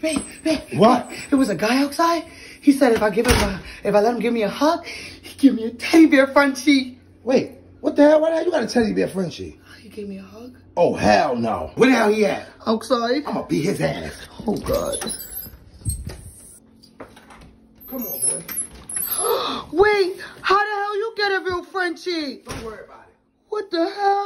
What? It was a guy outside. He said if I let him give me a hug, he'd give me a teddy bear Frenchie. Wait, what the hell? Why the hell you got a teddy bear Frenchie? He gave me a hug. Oh, hell no. Where the hell he at? Outside. I'm gonna beat his ass. Oh, God. Come on, boy. Wait, how the hell you get a real Frenchie? Don't worry about it. What the hell?